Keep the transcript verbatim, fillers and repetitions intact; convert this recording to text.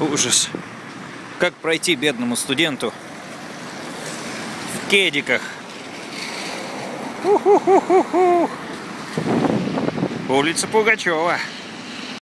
Ужас. Как пройти бедному студенту в кедиках? Уху-ху-ху-ху. Улица Пугачева.